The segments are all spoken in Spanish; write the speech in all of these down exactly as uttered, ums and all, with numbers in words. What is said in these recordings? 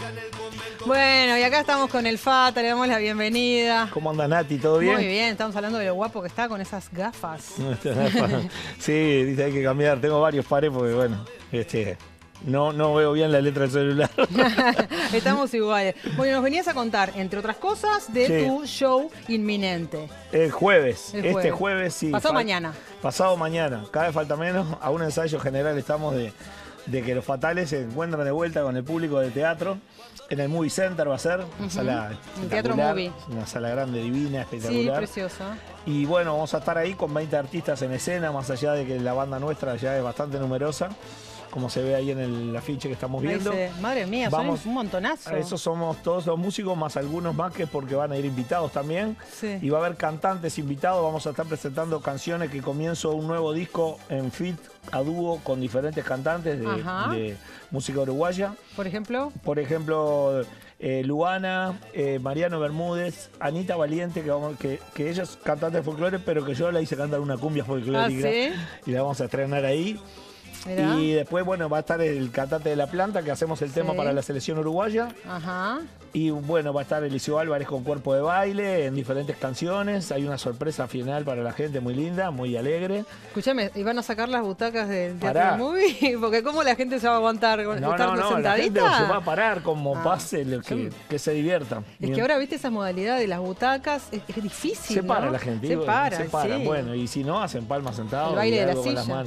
Bueno, y acá estamos con el Fata, le damos la bienvenida. ¿Cómo anda Nati? ¿Todo bien? Muy bien, estamos hablando de lo guapo que está con esas gafas. Sí, dice hay que cambiar. Tengo varios pares porque, bueno, este, no, no veo bien la letra del celular. Estamos iguales. Bueno, nos venías a contar, entre otras cosas, de Sí. tu show inminente. El jueves, El jueves. este jueves sí. Pasado fal- mañana. Pasado mañana. Cada vez falta menos. A un ensayo general estamos de, de que los fatales se encuentran de vuelta con el público de teatro. En el Movie Center va a ser, una sala Un teatro espectacular, movie. una sala grande, divina, Sí, espectacular. preciosa. Y bueno, vamos a estar ahí con veinte artistas en escena, más allá de que la banda nuestra ya es bastante numerosa, como se ve ahí en el afiche que estamos Ahí viendo. se- Madre mía, Vamos- son un montonazo. A Esos somos todos los músicos, más algunos más que porque van a ir invitados también. Sí. Y va a haber cantantes invitados, vamos a estar presentando canciones que comienzo un nuevo disco en feat a dúo con diferentes cantantes de, Ajá. de música uruguaya. Por ejemplo, Por ejemplo, eh, Luana, eh, Mariano Bermúdez, Anita Valiente, que, vamos, que, que ella es cantante de folclore, pero que yo la hice cantar una cumbia folclórica. Ah, ¿sí? Y la vamos a estrenar ahí. mirá. Y después, bueno, va a estar el cantante de La Planta, que hacemos el tema Sí. para la selección uruguaya. Ajá. Y bueno, va a estar Eliseo Álvarez con Cuerpo de Baile en diferentes canciones. Hay una sorpresa final para la gente muy linda, muy alegre. Escúchame, ¿y van a sacar las butacas del teatro Pará. del movie? Porque ¿cómo la gente se va a aguantar? No, ¿Estar no, no, la gente sentadita? se va a parar como Ah. pase, lo que, que se divierta. Es que ahora, viste, esa modalidad de las butacas es, es difícil, Se ¿no? para la gente. Se digo, para, se para. sí. Bueno, y si no, hacen palmas sentados. El baile y de la algo con las silla. manos.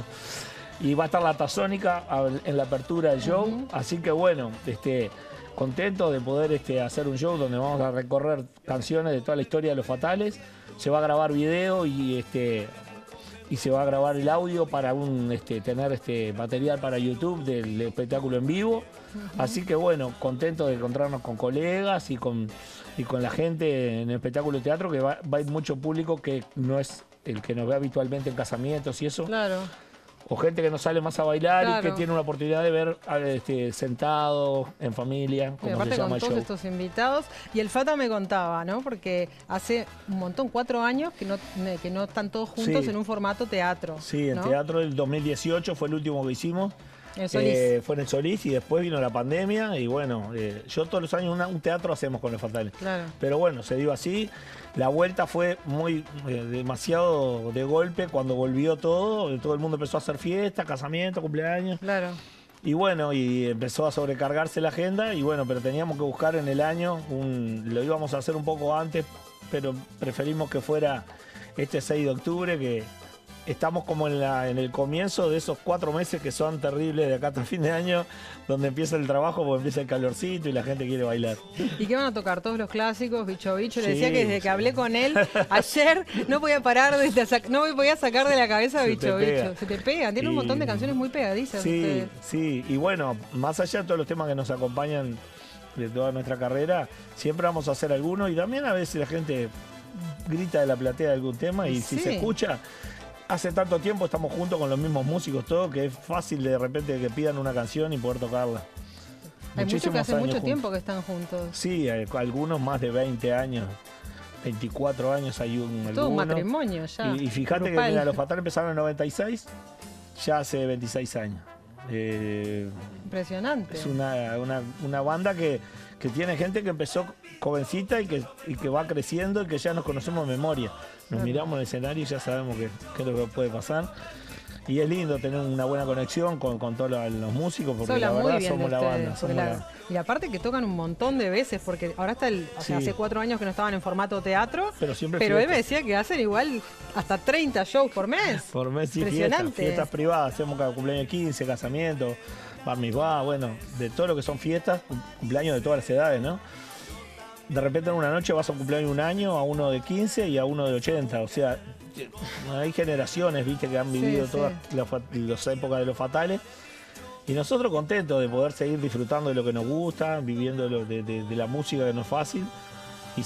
Y va a estar la tazónica en la apertura del show. Así que bueno, este, contento de poder este, hacer un show donde vamos a recorrer canciones de toda la historia de los fatales. Se va a grabar video y este y se va a grabar el audio para un este, tener este material para YouTube del espectáculo en vivo. Así que bueno, contento de encontrarnos con colegas y con, y con la gente en el espectáculo de teatro, que va, va a ir mucho público que no es el que nos ve habitualmente en casamientos y eso. Claro. O gente que no sale más a bailar y Claro. que tiene una oportunidad de ver este, sentado, en familia, Y como aparte se llama con el todos show. estos invitados. Y el Fata me contaba, ¿no? Porque hace un montón, cuatro años, que no, que no están todos juntos Sí. en un formato teatro. Sí, en ¿no? teatro del dos mil dieciocho fue el último que hicimos. En Solís. Eh, fue en el Solís y después vino la pandemia y bueno, eh, yo todos los años una- un teatro hacemos con los fatales. Claro. Pero bueno, se dio así. La vuelta fue muy eh, demasiado de golpe cuando volvió todo. Todo el mundo empezó a hacer fiestas, casamientos, cumpleaños. Claro. Y bueno, y empezó a sobrecargarse la agenda. Y bueno, pero teníamos que buscar en el año, un, lo íbamos a hacer un poco antes, pero preferimos que fuera este seis de octubre, que estamos como en, la, en el comienzo de esos cuatro meses que son terribles de acá hasta el fin de año, donde empieza el trabajo, porque empieza el calorcito y la gente quiere bailar. ¿Y qué van a tocar? Todos los clásicos, Bicho Bicho. Le Sí, decía que desde sí. que hablé con él ayer no podía parar, de sac- no me podía sacar de la cabeza Se Bicho te pega. Bicho. Se te pega. Tiene un Y- montón de canciones muy pegadizas. Sí, ustedes. sí, y bueno, más allá de todos los temas que nos acompañan de toda nuestra carrera, siempre vamos a hacer algunos y también a veces la gente grita de la platea de algún tema y si Sí. se escucha, hace tanto tiempo estamos juntos con los mismos músicos, todo, que es fácil de repente que pidan una canción y poder tocarla. Hay muchos que Muchísimos hace años mucho juntos. tiempo que están juntos. Sí, hay algunos más de veinte años, veinticuatro años hay un Todo un alguno. matrimonio ya. Y, y fíjate grupal. que mira, los fatales empezaron en el noventa y seis, ya hace veintiséis años. Eh, Impresionante. es una, una, una banda que, que tiene gente que empezó jovencita y que, y que va creciendo y que ya nos conocemos de memoria. Nos Claro. miramos en el escenario y ya sabemos qué qué es lo que puede pasar. Y es lindo tener una buena conexión con, con todos los, los músicos, porque Habla la muy verdad bien somos de la ustedes, banda. porque Somos la- la- Y aparte que tocan un montón de veces, porque ahora está el, o sea, Sí. hace cuatro años que no estaban en formato teatro, Pero siempre pero él fiesta. me decía que hacen igual hasta treinta shows por mes. Por mes y fiestas, Impresionante. fiestas privadas, hacemos cada cumpleaños quince, casamientos, bar mitzvah, bueno, de todo lo que son fiestas, cum- cumpleaños de todas las edades, ¿no? De repente en una noche vas a un cumpleaños de un año, a uno de quince y a uno de ochenta, o sea, hay generaciones, viste, que han vivido Sí, todas sí. las, fa- las épocas de los fatales. Y nosotros contentos de poder seguir disfrutando de lo que nos gusta, viviendo lo- de, de- de la música que no es fácil. Y,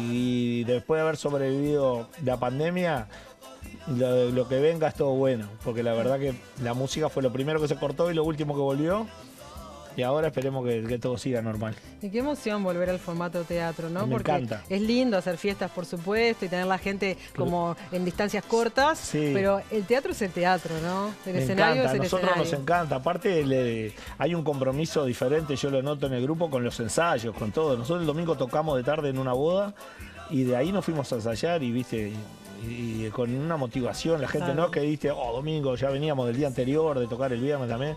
y después de haber sobrevivido la pandemia, lo, lo que venga es todo bueno, porque la verdad que la música fue lo primero que se cortó y lo último que volvió. Y ahora esperemos que, que todo siga normal. Y qué emoción volver al formato teatro, ¿no? Me Porque encanta. es lindo hacer fiestas, por supuesto, y tener la gente como en distancias cortas, sí. pero el teatro es el teatro, ¿no? El Me escenario encanta, es el a nosotros escenario. nos encanta. Aparte, le, hay un compromiso diferente, yo lo noto en el grupo, con los ensayos, con todo. Nosotros el domingo tocamos de tarde en una boda y de ahí nos fuimos a ensayar y, viste, y, y con una motivación, la gente, Claro. no que viste, oh, domingo, ya veníamos del día anterior, de tocar el viernes también.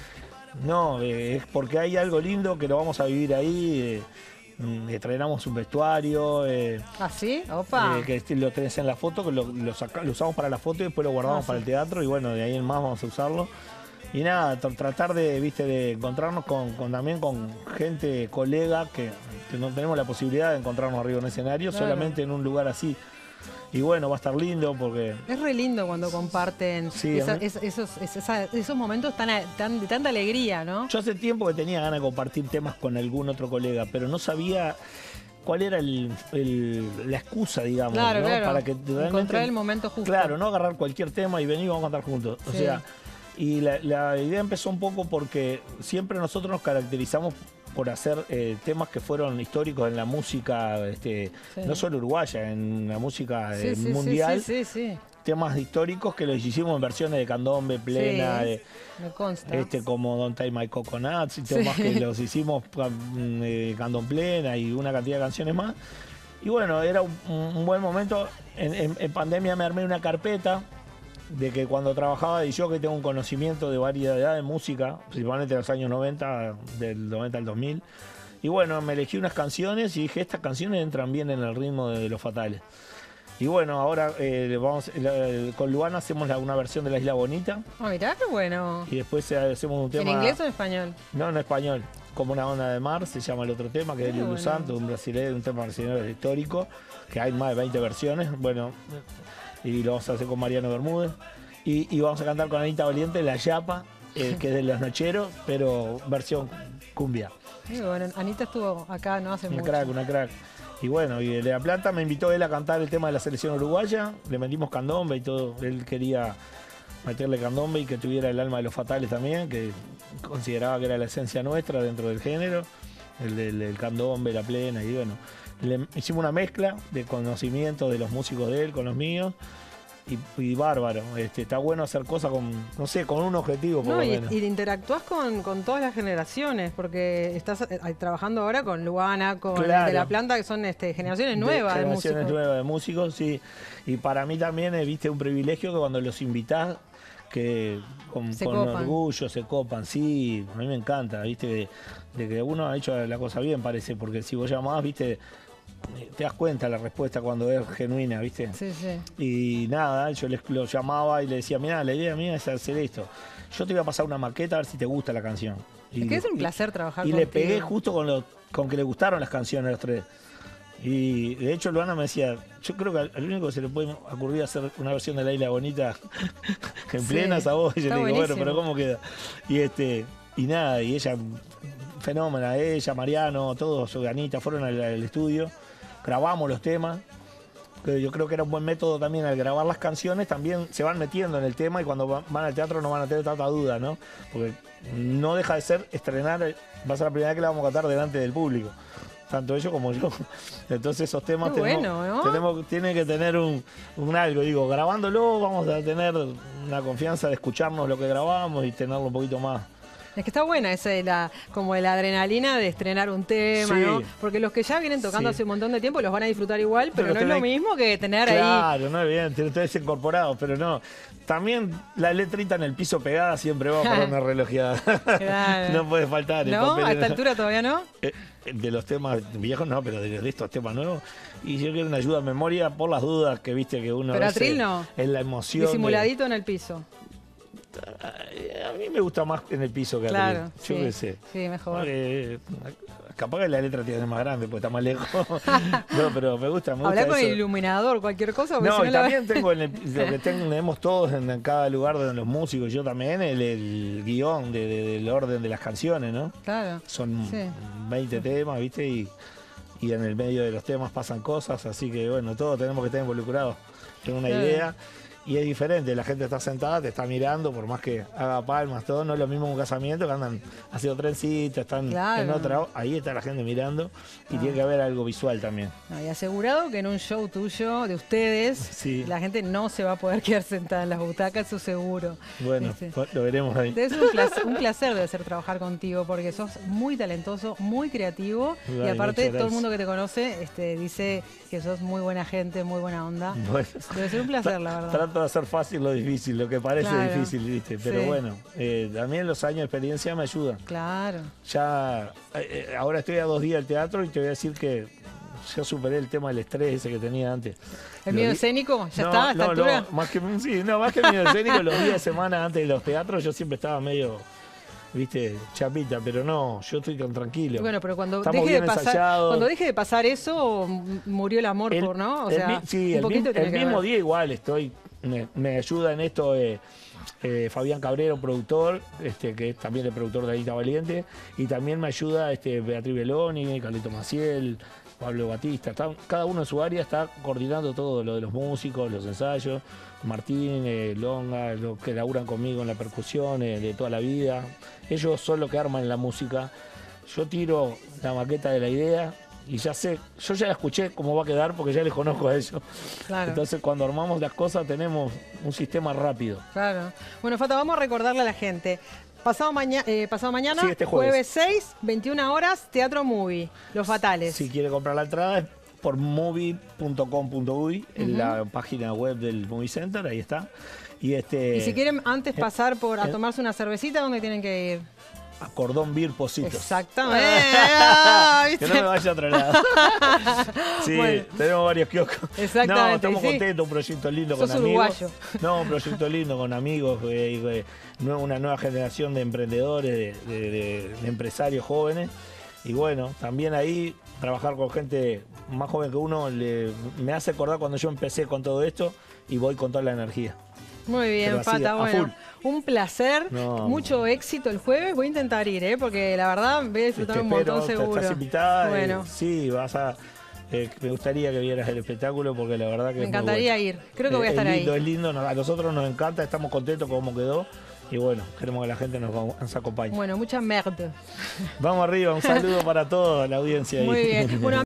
No, eh, es porque hay algo lindo que lo vamos a vivir ahí. Eh, mm, estrenamos un vestuario. Eh, ¿Ah, sí? Opa. eh, que este- lo tenés en la foto, que lo, lo, saca- lo usamos para la foto y después lo guardamos Ah, para sí. el teatro. Y bueno, de ahí en más vamos a usarlo. Y nada, tra- tratar de, viste, de encontrarnos con, con también con gente, colega, que, que no tenemos la posibilidad de encontrarnos arriba en un escenario, Claro. solamente en un lugar así. Y bueno, va a estar lindo porque Es re lindo cuando comparten Sí, esa- a mí- es- esos, es- esa- esos momentos tan, a- tan- de tanta alegría, ¿no? yo hace tiempo que tenía ganas de compartir temas con algún otro colega, pero no sabía cuál era el, el- la excusa, digamos, Claro, ¿no? claro. Para que realmente- Encontrar el momento justo. Claro, no agarrar cualquier tema y venir y vamos a cantar juntos. O Sí. sea, y la, la idea empezó un poco porque siempre nosotros nos caracterizamos por hacer eh, temas que fueron históricos en la música, este, Sí. no solo uruguaya, en la música Sí, eh, sí, sí, mundial. sí, sí, sí. Temas históricos que los hicimos en versiones de candombe, plena, Sí, de, me consta. este, como Don't Take My Coconuts y temas Sí. que los hicimos mm, eh, candom plena y una cantidad de canciones más. Y bueno, era un, un buen momento. En, en- en pandemia me armé una carpeta de que cuando trabajaba y yo que tengo un conocimiento de variedad de música, principalmente de los años noventa, del noventa al dos mil. Y bueno, me elegí unas canciones y dije, estas canciones entran bien en el ritmo de Los Fatales. Y bueno, ahora eh, vamos la- con Luana hacemos la- una versión de La Isla Bonita Ah, mirá, qué bueno. y después eh, hacemos un tema... ¿En inglés o en español? No, en español. Como una onda de mar, se llama el otro tema, que es Muy Lulu bueno. Santos, un brasileño, un tema brasileño histórico, que hay más de veinte versiones. Bueno, y lo vamos a hacer con Mariano Bermúdez. Y, y vamos a cantar con Anita Valiente, La Yapa, eh, que es de Los Nocheros, pero versión cumbia. Muy bueno, Anita estuvo acá no hace Una mucho. crack, una crack. Y bueno, y de La Plata me invitó él a cantar el tema de la selección uruguaya, le metimos candombe y todo. Él quería meterle candombe y que tuviera el alma de Los Fatales también, que consideraba que era la esencia nuestra dentro del género, el del el candombe, la plena, y bueno, le hicimos una mezcla de conocimientos de los músicos de él con los míos. Y, y bárbaro, este, está bueno hacer cosas con, no sé, con un objetivo por No, lo y, menos. y interactúas con, con todas las generaciones, porque estás eh, trabajando ahora con Luana, con Claro. De La Planta, que son este, generaciones nuevas de, generaciones músicos. nuevas de músicos, sí. Y para mí también es, viste, un privilegio que cuando los invitás, que con, Se con copan. orgullo se copan, sí, a mí me encanta, viste, de, de que uno ha hecho la cosa bien, parece, porque si vos llamás, viste, te das cuenta la respuesta cuando es genuina, viste. Sí, sí. Y nada, yo les, lo llamaba y le decía, mira, la idea mía es hacer esto. Yo te voy a pasar una maqueta a ver si te gusta la canción. Y, Es que es un y- placer trabajar y contigo. le pegué justo con, lo, con que le gustaron las canciones a los tres. Y de hecho Luana me decía, yo creo que al al único que se le puede ocurrir hacer una versión de La Isla Bonita en Sí, plena esa voz. Y yo está le digo, bueno, buenísimo. pero ¿cómo queda? Y este, y nada, y ella, fenómena, ella, Mariano, todos, Anita, fueron al, al estudio, grabamos los temas. Que yo creo que era un buen método también al grabar las canciones, también se van metiendo en el tema y cuando va- van al teatro no van a tener tanta duda, ¿no? Porque no deja de ser estrenar, va a ser la primera vez que la vamos a cantar delante del público, tanto ellos como yo. Entonces esos temas Qué tenemos, bueno, ¿no? tenemos- tiene que tener un, un algo, digo, grabándolo vamos a tener una confianza de escucharnos lo que grabamos y tenerlo un poquito más. Es que está buena esa de la, como de la adrenalina de estrenar un tema, Sí. ¿no? Porque los que ya vienen tocando Sí. hace un montón de tiempo los van a disfrutar igual, pero, Pero no es tenés- lo mismo que tener ahí. Claro, no es bien, tiene ustedes incorporados, pero no. También la letrita en el piso pegada siempre va para una relojeada. Claro. No puede faltar. el ¿No? papel A en- esta altura todavía no. Eh, De los temas viejos no, pero de, de estos temas nuevos. Y yo quiero una ayuda a memoria por las dudas que viste que uno Pero a veces atril no. es la emoción. de- Disimuladito en el piso. a mí me gusta más en el piso que Claro. atril. Yo sí. qué sé. Sí, mejor. Eh, capaz que la letra tiene que ser más grande porque está más lejos. No, pero me gusta, me gusta Hablar con eso. el iluminador, cualquier cosa. porque No, si y la- también tengo en el- lo que tenemos todos en, en cada lugar de los músicos, yo también, el, el guión de- de- del orden de las canciones, ¿no? Claro. Son Sí. veinte temas, ¿viste? Y, y en el medio de los temas pasan cosas, así que bueno, todos tenemos que estar involucrados en una Claro. idea. y es diferente, la gente está sentada, te está mirando, por más que haga palmas, todo, no es lo mismo en un casamiento que andan haciendo trencitas, están Claro. en otra, ahí está la gente mirando y Ah. tiene que haber algo visual también. No, y asegurado que en un show tuyo, de ustedes, Sí. la gente no se va a poder quedar sentada en las butacas, eso seguro. Bueno, ¿Viste? lo veremos ahí. Debe ser un placer, un placer debe ser trabajar contigo porque sos muy talentoso, muy creativo y Ay, aparte muchas todo el gracias. mundo que te conoce este, dice que sos muy buena gente, muy buena onda. Bueno. Debe ser un placer, la verdad. Trato de hacer fácil lo difícil, lo que parece Claro. difícil, ¿viste? Pero Sí. bueno, eh, también los años de experiencia me ayudan. Claro. Ya, eh, eh, ahora estoy a dos días del teatro y te voy a decir que ya superé el tema del estrés ese que tenía antes. ¿El Lo miedo di- escénico? ¿Ya no, está a esta no, altura? no, más que, sí, no, más que el miedo escénico, los días de semana antes de los teatros yo siempre estaba medio, viste, chapita, pero no, yo estoy tan tranquilo. Bueno, pero cuando Estamos deje, de bien pasar, ensayados. cuando deje de pasar eso, m- murió el amor El- por, ¿no? O el sea, mi- sí, un el, poquito mismo, tiene el que mismo ver. día igual estoy, me, me ayuda en esto eh, eh, Fabián Cabrero, productor, este, que es también el productor de Anita Valiente, y también me ayuda este, Beatriz Beloni, Carlito Maciel, Pablo Batista, está- cada uno en su área está coordinando todo lo de los músicos, los ensayos, Martín, eh, Longa, los que laburan conmigo en la percusión eh, de toda la vida, ellos son los que arman la música, yo tiro la maqueta de la idea y ya sé, yo ya la escuché cómo va a quedar porque ya les conozco a ellos. Claro. Entonces cuando armamos las cosas tenemos un sistema rápido. Claro. Bueno, Fata, vamos a recordarle a la gente. Pasado, maña eh, pasado mañana, Sí, este jueves. seis, veintiuna horas, Teatro Movie, Los Fatales. Si quiere comprar la entrada es por movie punto com punto uy, en la página web del Movie Center, ahí está. Y este Y si quieren antes pasar por a eh, tomarse una cervecita, ¿dónde tienen que ir? a Cordón Beer Positos. Exactamente. Ah, Que ¿viste? no me vaya a otro lado. Sí, Bueno. tenemos varios kioscos. Exactamente, No, estamos sí. contentos, un proyecto lindo Sos con amigos. uruguayo. No, un proyecto lindo con amigos, eh, y, eh, nue- una nueva generación de emprendedores, de, de- de- de empresarios jóvenes. Y bueno, también ahí trabajar con gente más joven que uno le- me hace acordar cuando yo empecé con todo esto y voy con toda la energía. Muy bien, Pero así, Fata. a Bueno, full. un placer. No. Mucho éxito el jueves. Voy a intentar ir, ¿eh? Porque la verdad voy a disfrutar Te un espero, montón te- seguro. estás invitada. eh, Bueno, sí, vas a. eh, me gustaría que vieras el espectáculo porque la verdad que me es muy encantaría bueno. ir. Creo que voy a Eh, estar es lindo, ahí. Es lindo, nos- a nosotros nos encanta, estamos contentos con cómo quedó y bueno, queremos que la gente nos, nos acompañe. Bueno, mucha merda. Vamos arriba, un saludo para toda la audiencia ahí. Muy bien. Bueno,